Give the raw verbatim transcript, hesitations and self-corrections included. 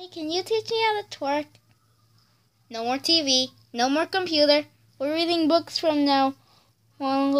can you teach me how to twerk? No more T V, no more computer. We're reading books from now on.